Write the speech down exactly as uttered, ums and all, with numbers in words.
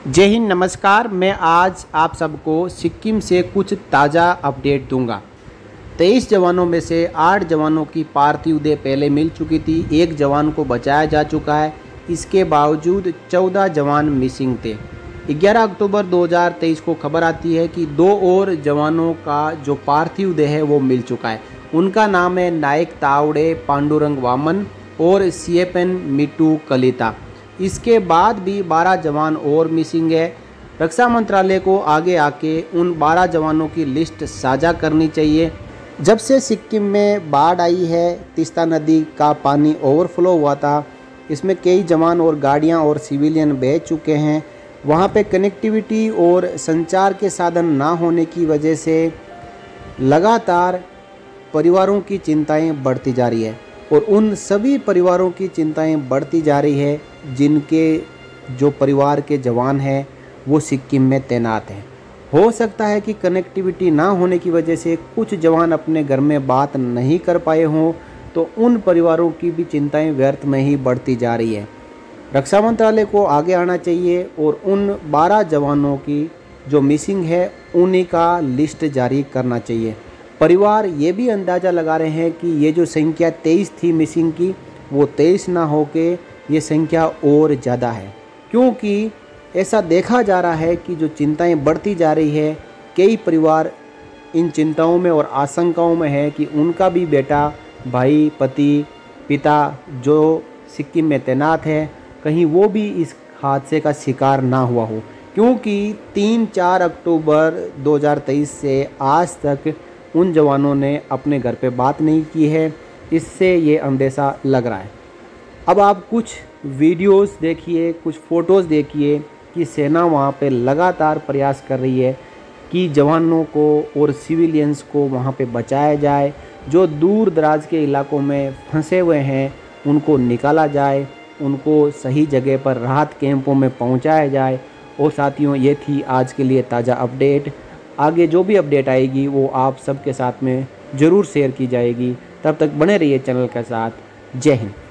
जय हिंद, नमस्कार। मैं आज आप सबको सिक्किम से कुछ ताज़ा अपडेट दूंगा। तेईस जवानों में से आठ जवानों की पार्थिव देह पहले मिल चुकी थी, एक जवान को बचाया जा चुका है। इसके बावजूद चौदह जवान मिसिंग थे। ग्यारह अक्टूबर दो हज़ार तेईस को खबर आती है कि दो और जवानों का जो पार्थिव देह है वो मिल चुका है। उनका नाम है नायक तावड़े पांडुरंग वामन और सीएपएन मिट्टू कलिता। इसके बाद भी बारह जवान और मिसिंग है। रक्षा मंत्रालय को आगे आके उन बारह जवानों की लिस्ट साझा करनी चाहिए। जब से सिक्किम में बाढ़ आई है, तीस्ता नदी का पानी ओवरफ्लो हुआ था, इसमें कई जवान और गाड़ियां और सिविलियन बह चुके हैं। वहां पे कनेक्टिविटी और संचार के साधन ना होने की वजह से लगातार परिवारों की चिंताएं बढ़ती जा रही है और उन सभी परिवारों की चिंताएं बढ़ती जा रही है जिनके जो परिवार के जवान हैं वो सिक्किम में तैनात हैं। हो सकता है कि कनेक्टिविटी ना होने की वजह से कुछ जवान अपने घर में बात नहीं कर पाए हों, तो उन परिवारों की भी चिंताएं व्यर्थ में ही बढ़ती जा रही है। रक्षा मंत्रालय को आगे आना चाहिए और उन बारह जवानों की जो मिसिंग है उन्हीं का लिस्ट जारी करना चाहिए। परिवार ये भी अंदाज़ा लगा रहे हैं कि ये जो संख्या तेईस थी मिसिंग की, वो तेईस ना होके ये संख्या और ज़्यादा है, क्योंकि ऐसा देखा जा रहा है कि जो चिंताएं बढ़ती जा रही है, कई परिवार इन चिंताओं में और आशंकाओं में है कि उनका भी बेटा, भाई, पति, पिता जो सिक्किम में तैनात है, कहीं वो भी इस हादसे का शिकार ना हुआ हो, क्योंकि तीन चार अक्टूबर दो हज़ार तेईस से आज तक उन जवानों ने अपने घर पे बात नहीं की है। इससे ये अंदेशा लग रहा है। अब आप कुछ वीडियोस देखिए, कुछ फ़ोटोज़ देखिए कि सेना वहाँ पे लगातार प्रयास कर रही है कि जवानों को और सिविलियंस को वहाँ पे बचाया जाए। जो दूर दराज के इलाकों में फंसे हुए हैं उनको निकाला जाए, उनको सही जगह पर राहत कैंपों में पहुँचाया जाए। और साथियों, ये थी आज के लिए ताज़ा अपडेट। आगे जो भी अपडेट आएगी वो आप सबके साथ में ज़रूर शेयर की जाएगी। तब तक बने रहिए चैनल के साथ। जय हिंद।